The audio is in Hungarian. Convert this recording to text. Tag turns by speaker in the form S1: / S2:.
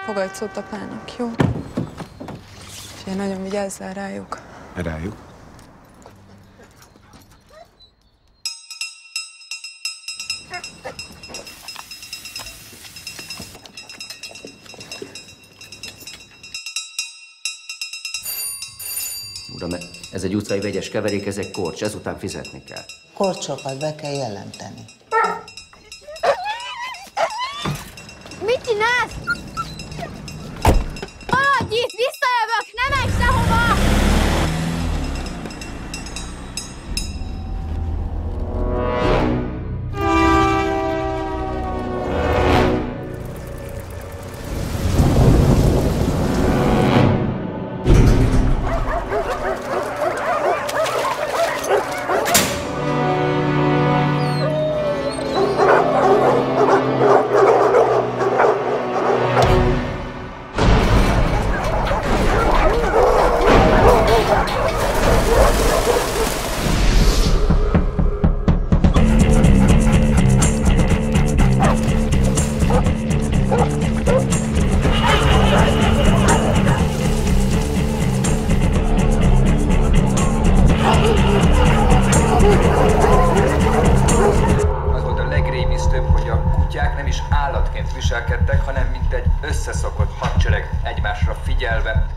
S1: Fogadj szót apának, jó? Figyelj, nagyon vigyázzál rájuk.
S2: Rájuk?
S3: Uram, ez egy utcai vegyes keverék, ez egy korcs, ezután fizetni kell.
S4: Korcsokat be kell jelenteni.
S5: Mit csinálsz? Haladj itt, visszajövök, nem menj sehova!
S6: Az volt a legrémisztőbb, hogy a kutyák nem is állatként viselkedtek, hanem mint egy összeszokott hadsereg egymásra figyelve.